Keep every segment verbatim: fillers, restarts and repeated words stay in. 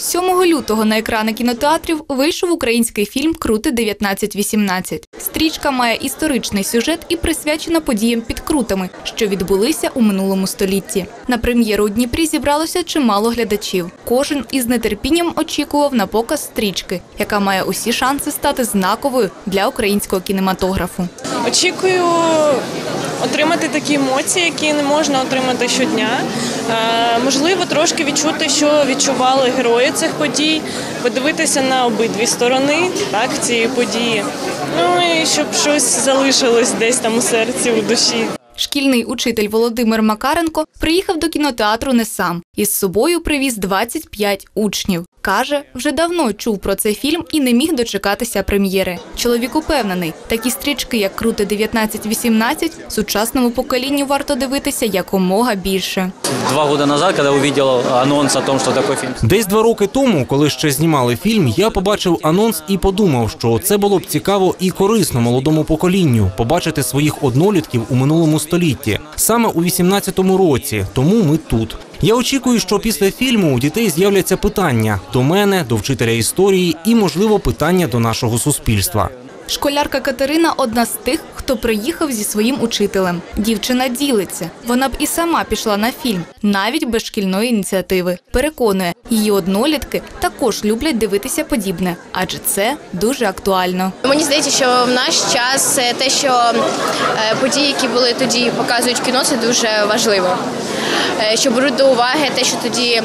сьомого лютого на екрани кінотеатрів вийшов український фільм «Крути дев'ятнадцять вісімнадцять». Стрічка має історичний сюжет і присвячена подіям під Крутами, що відбулися у минулому столітті. На прем'єру у Дніпрі зібралося чимало глядачів. Кожен із нетерпінням очікував на показ стрічки, яка має усі шанси стати знаковою для українського кінематографу. Очікую отримати такі емоції, які не можна отримати щодня. Е, можливо, трошки відчути, що відчували герої цих подій, подивитися на обидві сторони так, цієї події. Ну і щоб щось залишилось десь там у серці, у душі. Шкільний учитель Володимир Макаренко приїхав до кінотеатру не сам. Із собою привіз двадцять п'ять учнів. Каже, вже давно чув про цей фільм і не міг дочекатися прем'єри. Чоловік упевнений, такі стрічки, як «Крути дев'ятнадцять вісімнадцять», сучасному поколінню варто дивитися якомога більше. Два роки назад, коли побачив анонс про те, що такий фільм. Десь два роки тому, коли ще знімали фільм, я побачив анонс і подумав, що це було б цікаво і корисно молодому поколінню – побачити своїх однолітків у минулому столітті. Саме у вісімнадцятому році, тому ми тут. Я очікую, що після фільму у дітей з'являться питання до мене, до вчителя історії і, можливо, питання до нашого суспільства. Школярка Катерина – одна з тих, хто приїхав зі своїм учителем. Дівчина ділиться. Вона б і сама пішла на фільм, навіть без шкільної ініціативи. Переконує, її однолітки також люблять дивитися подібне, адже це дуже актуально. Мені здається, що в наш час те, що події, які були тоді, показують в кіно, це дуже важливо. Що беруть до уваги те, що тоді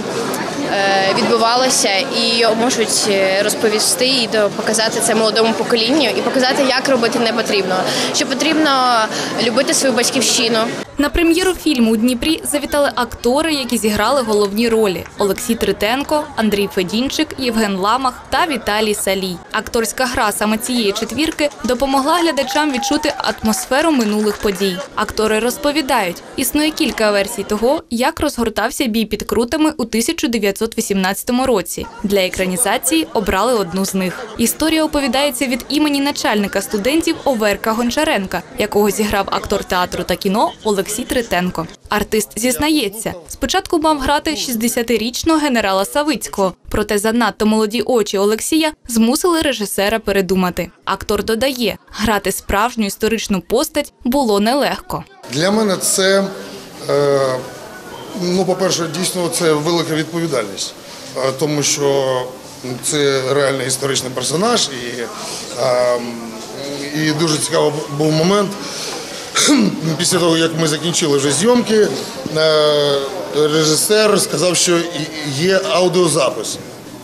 відбувалося, і можуть розповісти і показати це молодому поколінню, і показати, як робити не потрібно. Що потрібно любити свою батьківщину. На прем'єру фільму у Дніпрі завітали актори, які зіграли головні ролі – Олексій Тритенко, Андрій Федінчик, Євген Ламах та Віталій Салій. Акторська гра саме цієї четвірки допомогла глядачам відчути атмосферу минулих подій. Актори розповідають, існує кілька версій того, як розгортався бій під Крутами у тисяча дев'ятсот вісімнадцятому році. Для екранізації обрали одну з них. Історія оповідається від імені начальника студентів Оверка Гончаренка, якого зіграв актор театру та кіно Олексій Тритенко. Артист зізнається, спочатку мав грати шістдесятирічного генерала Савицького, проте занадто молоді очі Олексія змусили режисера передумати. Актор додає, грати справжню історичну постать було нелегко. Для мене це, е, ну, по-перше, дійсно це велика відповідальність, е, тому що це реальний історичний персонаж і, е, і дуже цікавий був момент. Після того, як ми закінчили вже зйомки, режисер сказав, що є аудіозапис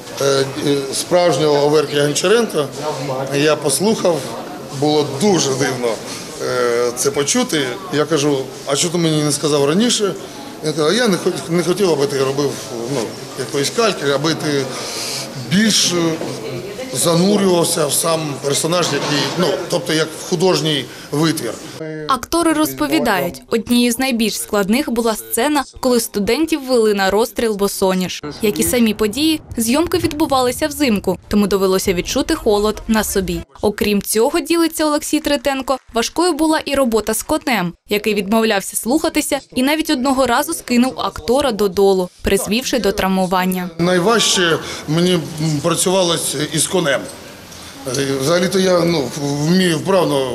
справжнього Оверки Гончаренка. Я послухав, було дуже дивно це почути. Я кажу, а що ти мені не сказав раніше? Я кажу, я не хотів, аби ти робив ну, якоїсь кальки, аби ти більш занурювався в сам персонаж, який, ну, тобто як в художній витвір. Актори розповідають, однією з найбільш складних була сцена, коли студентів вели на розстріл босоніж. Як і самі події, зйомки відбувалися взимку, тому довелося відчути холод на собі. Окрім цього, ділиться Олексій Тритенко, важкою була і робота з конем, який відмовлявся слухатися і навіть одного разу скинув актора додолу, призвівши до травмування. Найважче мені працювалося із конем. Взагалі-то я ну, вмію вправно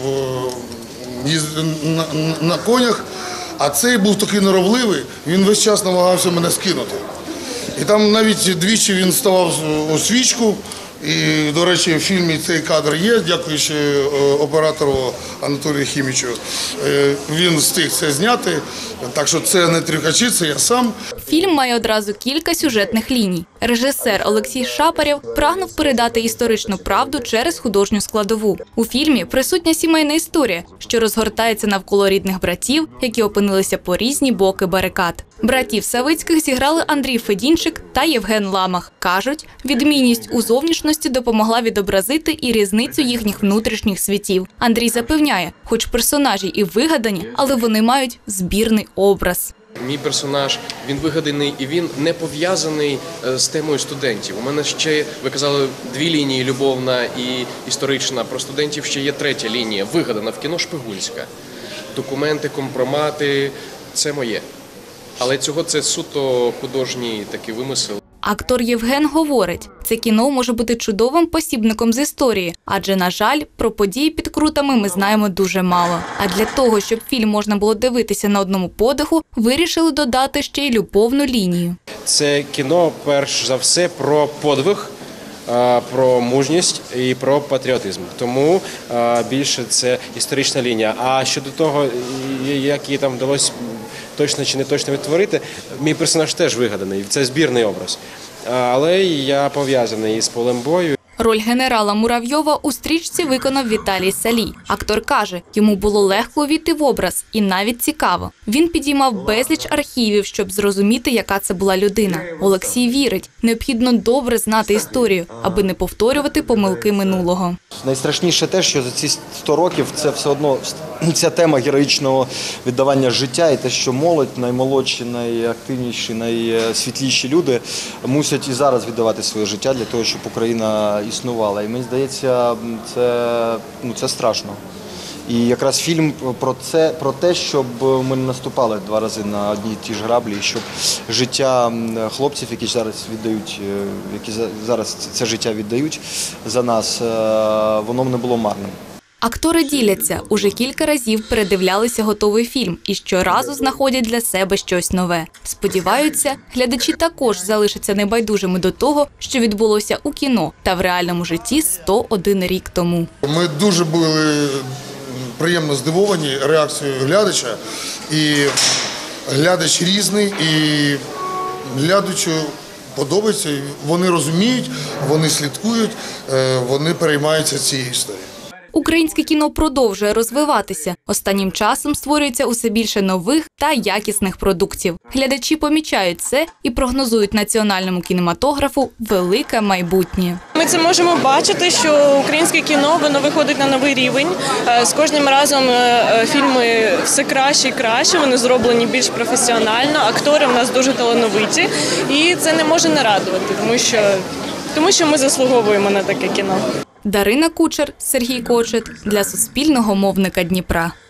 їздити на, на конях, а цей був такий норовливий, він весь час намагався мене скинути. І там навіть двічі він ставав у свічку, і, до речі, в фільмі цей кадр є, дякуючи оператору Анатолію Хімічу. Він встиг це зняти, так що це не трюкачі, це я сам. Фільм має одразу кілька сюжетних ліній. Режисер Олексій Шапарєв прагнув передати історичну правду через художню складову. У фільмі присутня сімейна історія, що розгортається навколо рідних братів, які опинилися по різні боки барикад. Братів Савицьких зіграли Андрій Федінчик та Євген Ламах. Кажуть, відмінність у зовнішності допомогла відобразити і різницю їхніх внутрішніх світів. Андрій запевняє, хоч персонажі і вигадані, але вони мають збірний образ. Мій персонаж, він вигаданий і він не пов'язаний з темою студентів. У мене ще, ви казали, дві лінії, любовна і історична. Про студентів ще є третя лінія, вигадана в кіно, шпигунська. Документи, компромати – це моє. Але цього це суто художній такий вимисел. Актор Євген говорить, це кіно може бути чудовим посібником з історії, адже, на жаль, про події під Крутами ми знаємо дуже мало. А для того, щоб фільм можна було дивитися на одному подиху, вирішили додати ще й любовну лінію. Це кіно, перш за все, про подвиг, про мужність і про патріотизм. Тому більше це історична лінія. А щодо того, як її там вдалося точно чи не точно відтворити, мій персонаж теж вигаданий. Це збірний образ. Але я пов'язаний із полем бою. Роль генерала Муравйова у стрічці виконав Віталій Салій. Актор каже, йому було легко увійти в образ і навіть цікаво. Він підіймав безліч архівів, щоб зрозуміти, яка це була людина. Олексій вірить, необхідно добре знати історію, аби не повторювати помилки минулого. Найстрашніше те, що за ці сто років це все одно ця тема героїчного віддавання життя і те, що молодь, наймолодші, найактивніші, найсвітліші люди мусять і зараз віддавати своє життя для того, щоб Україна існувала. І мені здається, це, ну, це страшно. І якраз фільм про це, про те, щоб ми не наступали два рази на одні і ті ж граблі, щоб життя хлопців, які зараз віддають, які зараз це життя віддають за нас, воно не було марним. Актори діляться, уже кілька разів передивлялися готовий фільм і щоразу знаходять для себе щось нове. Сподіваються, глядачі також залишаться небайдужими до того, що відбулося у кіно та в реальному житті сто один рік тому. Ми дуже були приємно здивовані реакцією глядача. І глядач різний, і глядачу подобається, вони розуміють, вони слідкують, вони переймаються цією історією. Українське кіно продовжує розвиватися. Останнім часом створюється усе більше нових та якісних продуктів. Глядачі помічають це і прогнозують національному кінематографу велике майбутнє. Ми це можемо бачити, що українське кіно, воно виходить на новий рівень. З кожним разом фільми все краще і краще, вони зроблені більш професіонально, актори в нас дуже талановиті. І це не може не радувати, тому що, тому що ми заслуговуємо на таке кіно. Дарина Кучер, Сергій Кочет для Суспільного мовника Дніпра.